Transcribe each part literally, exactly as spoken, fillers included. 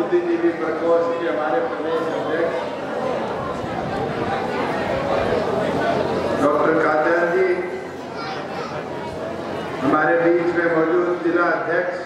बुद्धिजीवी प्रकोष्ठ के हमारे प्रदेश अध्यक्ष डॉक्टर काजल जी, हमारे बीच में मौजूद जिला अध्यक्ष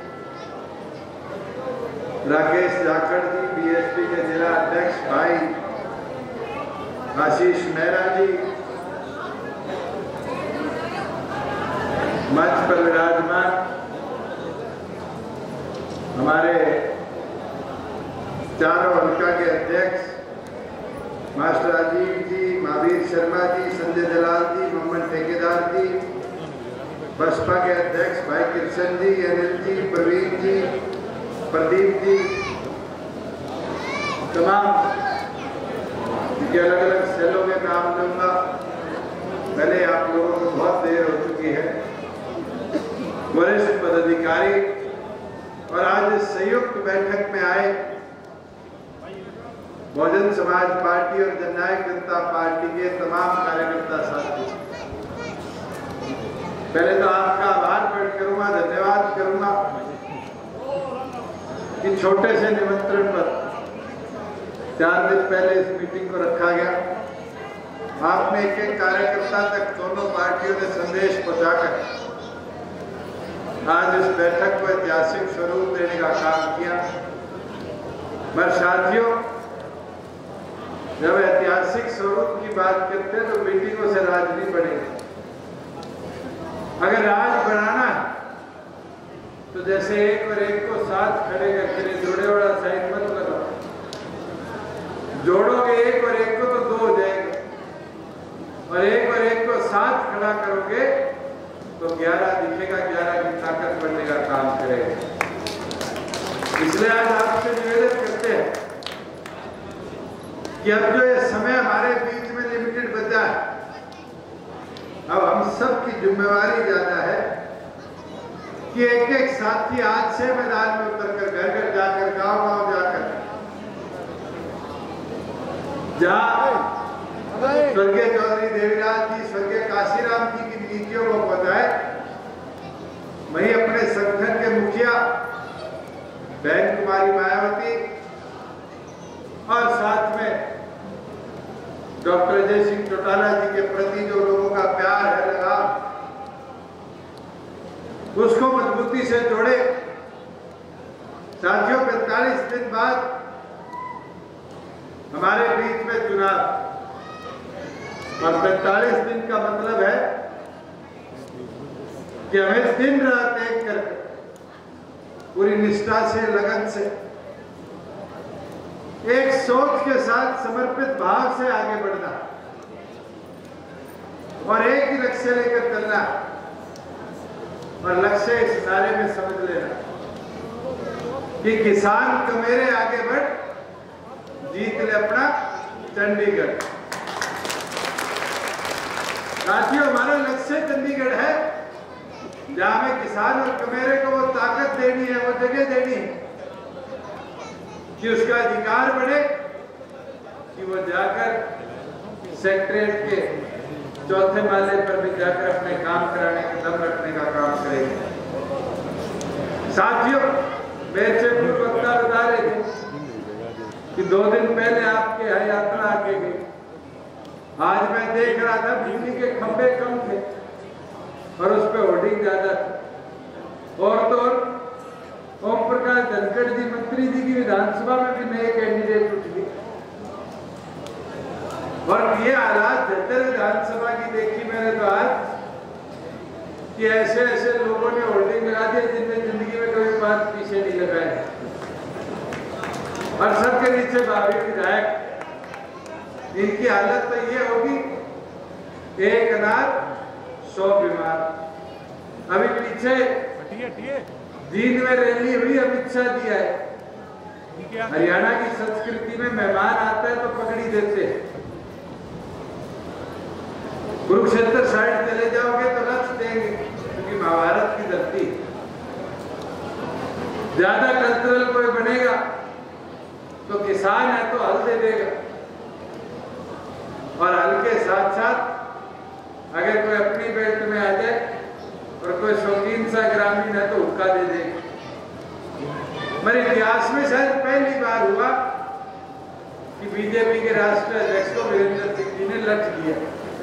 राकेश जाखड़ जी, बीएसपी के जिला अध्यक्ष भाई आशीष मेहरा जी, मंच पर विराजमान हमारे चारों हल्का के अध्यक्ष मास्टर राजीव जी, महावीर शर्मा जी, संजय दलाल जी, मोहम्मद ठेकेदार जी, बसपा के अध्यक्ष भाई कृष्ण जी, अनिल जी, प्रवीण जी, प्रदीप जी, तमाम के अलग अलग सेलों में नाम लूंगा। पहले आप लोगों को बहुत देर हो चुकी है। वरिष्ठ पदाधिकारी और आज संयुक्त बैठक में आए बहुजन समाज पार्टी और जननायक जनता पार्टी के तमाम कार्यकर्ता साथी, पहले तो आपका आभार प्रकट करूंगा, धन्यवाद करूंगा कि छोटे से निमंत्रण पर चार दिन पहले इस मीटिंग को रखा गया। आपने एक एक कार्यकर्ता तक दोनों पार्टियों ने संदेश पहुंचाकर आज इस बैठक को ऐतिहासिक स्वरूप देने का काम किया। पर साथियों, जब ऐतिहासिक स्वरूप की बात करते हैं तो मीटिंगों से राज नहीं बढ़ेगा। अगर राज बढ़ाना है तो जैसे एक और एक को साथ खड़े करके जोड़े वाला साइड मत करो, जोड़ोगे एक और एक को तो दो हो जाएगा, और एक और एक को साथ खड़ा करोगे तो ग्यारह दिखेगा, ग्यारह की ताकत बढ़ने का काम करेगा। इसलिए आज आपसे निवेदन करते हैं कि अब जो ये समय हमारे बीच में लिमिटेड बचा है, अब हम सब की जिम्मेवारी ज्यादा है कि एक एक साथी आज से मैदान में उतरकर घर घर जाकर, गांव गांव जाकर, जहां स्वर्गीय चौधरी देवीराज जी, स्वर्गीय काशीराम जी की नीतियों को बताए, वहीं अपने संगठन के मुखिया बहन कुमारी मायावती और साथ में डॉक्टर अजय सिंह चौटाला जी के प्रति जो लोगों का प्यार है, लगाव, उसको मजबूती से जोड़े। साथियों, पैंतालीस दिन बाद हमारे बीच में चुनाव, और पैंतालीस दिन का मतलब है कि हमें दिन रात एक कर पूरी निष्ठा से, लगन से, एक सोच के साथ, समर्पित भाव से आगे बढ़ना और एक ही लक्ष्य लेकर चलना। और लक्ष्य इस नारे में समझ लेना कि किसान कमेरे आगे बढ़, जीत ले अपना चंडीगढ़। साथियों, हमारा लक्ष्य चंडीगढ़ है, जहां हमें किसान और कमेरे को वो ताकत देनी है, वो जगह देनी है कि उसका अधिकार बढ़े, कि वो जाकर सेक्रेटरीट के चौथे माले पर भी जाकर अपने काम कराने के दम रखने का काम करेंगे। साथियों, मेरे से पूर्व वक्ता बता रहे थे कि दो दिन पहले आपके यहाँ यात्रा आके गई। आज मैं देख रहा था बिजली के खंभे कम थे और उस पर होर्डिंग ज्यादा थी। और तो और ओम प्रकाश धनखड़ जी, मंत्री जी की विधानसभा में भी नए कैंडिडेट उठ गए। और ये हालात बेहतर विधानसभा की देखी मैंने तो आज कि ऐसे ऐसे लोगों ने होर्डिंग लगा दिए जिनमें जिंदगी में कभी बात पीछे नहीं लगाए, और सबके नीचे भावी विधायक। इनकी हालत तो ये होगी, एक अनाथ सौ बीमार। अभी पीछे जींद में रैली हुई, अमित शाह जी आए। हरियाणा की संस्कृति में मेहमान आता है तो पगड़ी देते हैं। कुरुक्षेत्र साइड चले जाओगे तो रथ देंगे, क्योंकि महाभारत की धरती। ज्यादा कल्चरल कोई बनेगा तो किसान है तो हल दे देगा, और हल के साथ साथ अगर कोई अपनी बेल्ट में आ जाए और कोई शौकीन सा ग्रामीण है तो हुक्का दे देगा। मेरे इतिहास में शायद पहली बार हुआ कि बीजेपी के राष्ट्रीय अध्यक्ष को वीरेंद्र सिंह जी ने लठ दिया,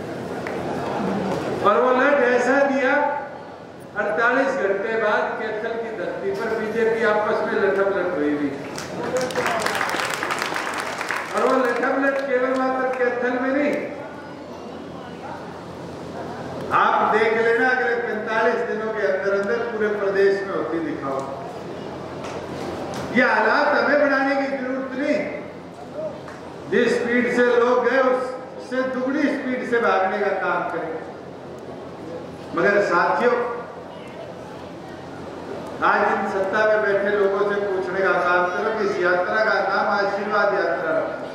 और वो लठ ऐसा दिया अड़तालीस घंटे बाद कैथल की धरती पर बीजेपी आपस में लठम-लठ हुई थी। और वो लठम-लठ केवल मात्र कैथल में नहीं, आप देख लेना अगले पैंतालीस दिनों के अंदर अंदर पूरे प्रदेश में होती दिखाओ। ये हालात हमें बढ़ाने की जरूरत नहीं, जिस स्पीड से लोग गए उससे दुगनी स्पीड से भागने का काम करें। मगर साथियों, आज इन सत्ता में बैठे लोगों से पूछने का काम करो कि इस यात्रा का नाम आशीर्वाद यात्रा रखो।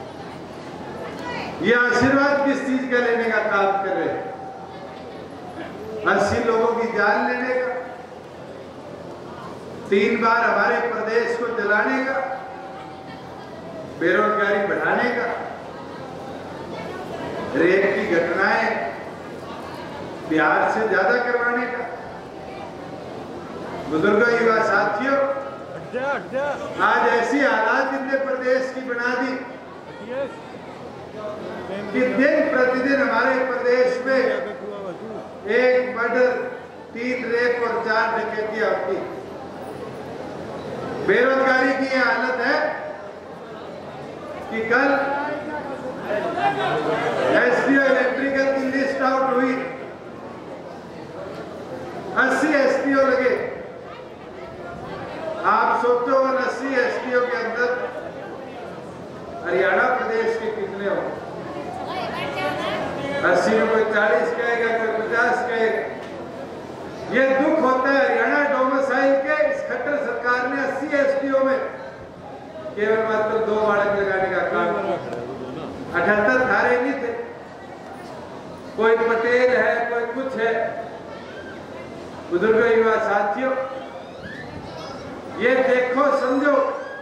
ये आशीर्वाद किस चीज का लेने का काम कर रहे हैं? अस्सी लोगों की जान लेने का, तीन बार हमारे प्रदेश को जलाने का, बेरोजगारी बढ़ाने का, रेप की घटनाएं बिहार से ज्यादा करवाने का। बुजुर्गों, युवा साथियों, आज ऐसी हालात इनने प्रदेश की बना दी कि दिन प्रतिदिन हमारे प्रदेश में एक मर्डर, तीन रेप और चार डकैतियां होती। बेरोजगारी की यह हालत है कि कल एसडीओ इलेक्ट्रिकल की लिस्ट आउट हुई, अस्सी एसडीओ लगे। आप सोचो और अस्सी एसडीओ के अंदर हरियाणा प्रदेश के कितने हो? अस्सी में कोई चालीस कहेगा, कोई पचास कहेगा। ये दुख होता है हरियाणा डोमिसाइल के इस खट्टर सरकार ने अस्सी एसडीओ में केवल मात्र दो बाड़क लगाने का काम किया। अठहत्तर धारे नहीं थे, कोई पटेल है, कोई कुछ है। बुजुर्गों, युवा साथियों, ये देखो समझो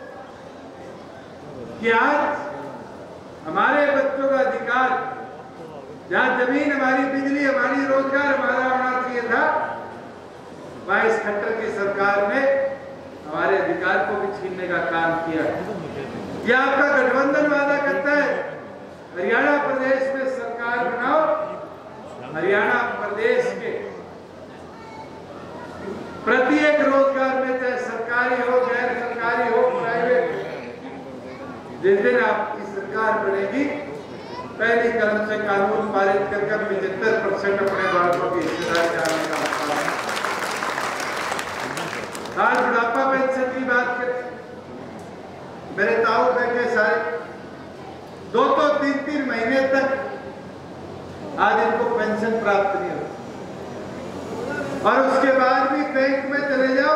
कि आज हमारे बच्चों का अधिकार, जहां जमीन हमारी, बिजली हमारी, रोजगार हमारा होना चाहिए था, वहां इस खट्टर की सरकार ने हमारे अधिकार को भी छीनने का काम किया। यह आपका गठबंधन वादा करता है हरियाणा प्रदेश में सरकार बनाओ, हरियाणा प्रदेश के प्रत्येक रोजगार में, चाहे सरकारी हो, गैर सरकारी हो, प्राइवेट, जिस दिन आपकी सरकार बनेगी पहली कदम से कानून पारित करके पचहत्तर परसेंट अपने बालकों की हिस्सेदारी डालने का काम। आज बुढ़ापा पेंशन की बात करें, मेरे ताऊ बैठे सारे दो तो तीन तीन महीने तक आज इनको पेंशन प्राप्त नहीं होती, और उसके बाद भी बैंक में चले जाओ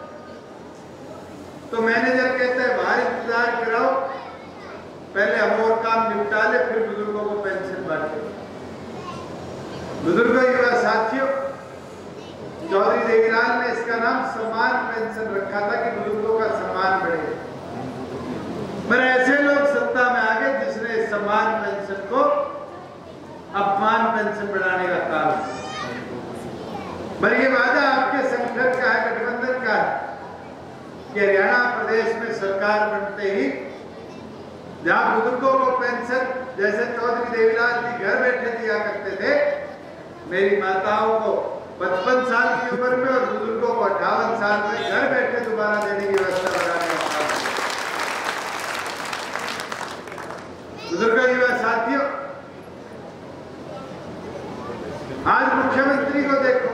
तो मैनेजर कहता है बाहर इंतजार कराओ, पहले हम और काम निपटा ले, फिर बुजुर्गों को पेंशन बांटे। बुजुर्गों, युवा साथियों, चौधरी देवीलाल ने इसका नाम सम्मान पेंशन रखा था कि बुजुर्गों का सम्मान बढ़े। पर ऐसे लोग सत्ता में आ गए जिसने सम्मान पेंशन को अपमान पेंशन बढ़ाने का काम किया। पर ये वादा आपके संगठन का है, गठबंधन का है कि हरियाणा प्रदेश में सरकार बनते ही जहां बुजुर्गों को पेंशन जैसे चौधरी देवीलाल जी घर बैठे दिया करते थे, मेरी माताओं को पचपन साल की उम्र में और बुजुर्गों को अट्ठावन साल में घर बैठे दोबारा देने की व्यवस्था बनाने का काम। बुजुर्गों, युवा साथियों, आज मुख्यमंत्री को देखो,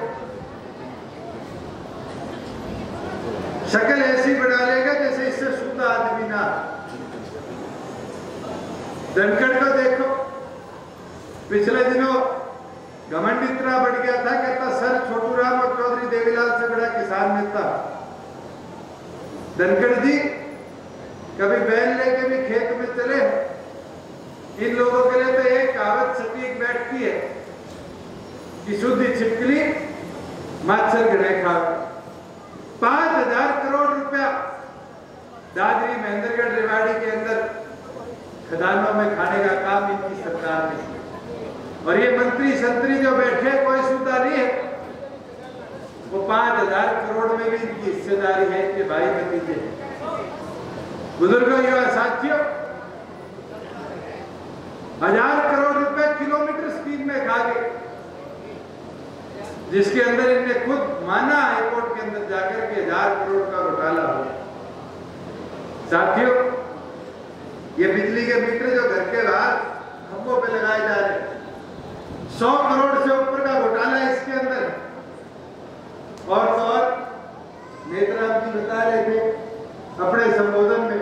शक्ल ऐसी बना लेगा जैसे इससे शुद्ध आदमी ना। धनखड़ को देखो, पिछले दिनों घमंड इतना बढ़ गया था, कहता सर छोटू राम और चौधरी देवीलाल से बड़ा किसान नेता। धनखड़ जी कभी बैल लेके भी खेत में चले, इन लोगों के लिए तो एक कहावत सटीक बैठती है कि शुद्ध छिपकली मच्छर गणे खावे। पांच हजार करोड़ रुपया दादरी महेंद्रगढ़ रेवाड़ी के अंदर खदानों में खाने का काम इनकी सरकार ने किया, और ये मंत्री संतरी जो बैठे कोई सुधा नहीं है, वो पांच हजार करोड़ में भी इनकी हिस्सेदारी है, इनके भाई भतीजे। बुजुर्गों, युवा साथियों, हजार करोड़ रुपए किलोमीटर स्पीड में खा गए, जिसके अंदर इनने खुद माना हाईकोर्ट के अंदर जाकर के हजार करोड़ का घोटाला हो। साथियों, ये बिजली के मीटर जो घर के बाहर खंभों पे लगाए जा रहे हैं, सौ करोड़ से ऊपर का घोटाला है इसके अंदर। और तो और नेत्राम जी बता रहे थे अपने संबोधन में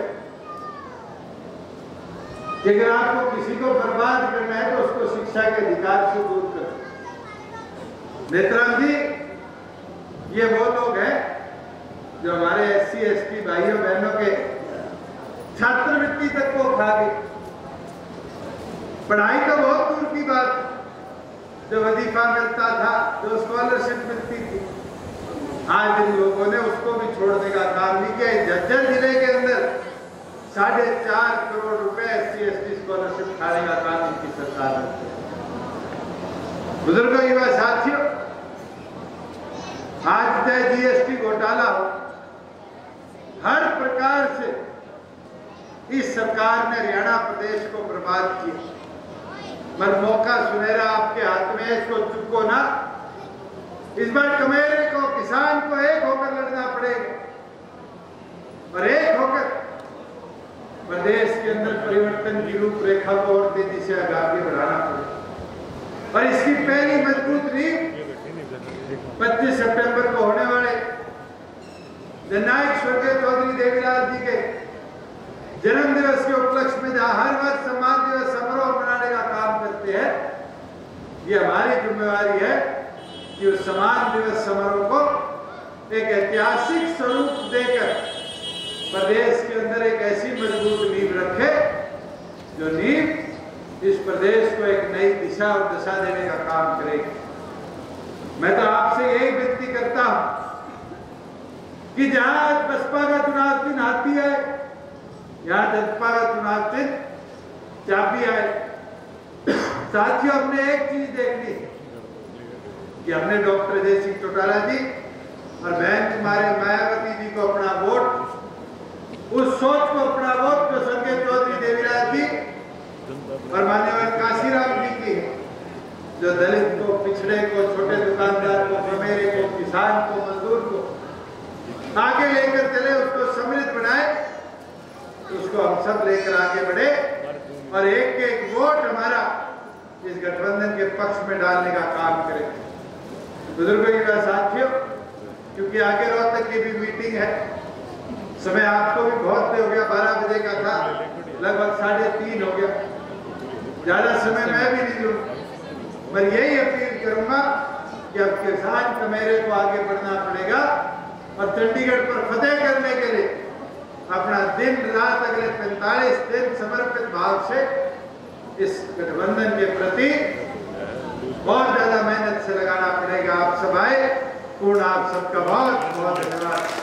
कि अगर आपको किसी को बर्बाद करना है तो उसको शिक्षा के अधिकार से दूर करो। नेत्राम जी, ये वो लोग हैं जो हमारे एससी एसटी भाइयों बहनों के छात्रवृत्ति तक को खा गए। पढ़ाई तो बहुत दूर की बात, जो वजीफा मिलता था, जो स्कॉलरशिप मिलती थी, आज इन लोगों ने उसको भी छोड़ने का काम नहीं किया। झज्जर जिले के अंदर साढ़े चार करोड़ रुपए एससी एसटी स्कॉलरशिप खाने का काम इनकी सरकार ने। बुजुर्गों, युवा साथियों, आज चाहे जीएसटी घोटाला हो, हर प्रकार से इस सरकार ने हरियाणा प्रदेश को बर्बाद किया। पर मौका सुनहरा आपके हाथ में है, इसको चुको ना। इस बार कमेरे को, किसान को एक होकर लड़ना पड़ेगा और एक होकर प्रदेश के अंदर परिवर्तन की रूपरेखा को और तेजी से आगे बढ़ाना पड़ेगा। और इसकी पहली मजबूत नींव पच्चीस सितंबर को होने वाले जननायक स्वर्गीय चौधरी देवीलाल जी के जन्म दिवस के उपलक्ष्य में जहां हर वर्ष सम्मान दिवस समारोह मनाने का काम करते हैं, ये हमारी जिम्मेवारी है कि उस सम्मान दिवस समारोह को एक ऐतिहासिक स्वरूप देकर प्रदेश के अंदर एक ऐसी मजबूत नींव रखे जो नींव इस प्रदेश को एक नई दिशा और दशा देने का काम करेगी। मैं तो आपसे यही विनती करता हूं कि जहां आज बसपा का चुनाव चिन्ह हाथी है, यहां जनता का चुनाव चिन्ह चाबी आए। साथियों, हमने एक चीज देखनी कि हमने डॉक्टर अजय सिंह चौटाला जी और बहन कुमारी मायावती जी को अपना वोट, उस सोच को अपना वोट जो स्वर्गीय चौधरी देवीलाल जी और मान्यवर काशीराम जी की है, जो दलित को, पिछड़े को, छोटे दुकानदार को, कमेरे को, किसान को, मजदूर को आगे लेकर चले, उसको समृद्ध बनाए, उसको हम सब लेकर आगे बढ़े और एक एक वोट हमारा इस गठबंधन के पक्ष में डालने का काम करें। बुजुर्गों, युवा साथियों, क्योंकि आगे रोहतक की भी मीटिंग है, समय आपको भी बहुत हो गया, बारह बजे का था, लगभग साढ़े तीन हो गया, ज्यादा समय मैं भी नहीं लूँ। मैं यही अपील करूंगा कि अब किसान कमेरे को आगे बढ़ना पड़ेगा और चंडीगढ़ पर फतेह करने के लिए अपना दिन रात अगले पैंतालीस दिन समर्पित भाव से इस गठबंधन के प्रति बहुत ज्यादा मेहनत से लगाना पड़ेगा। आप सब आए, पूर्ण आप सबका बहुत बहुत धन्यवाद।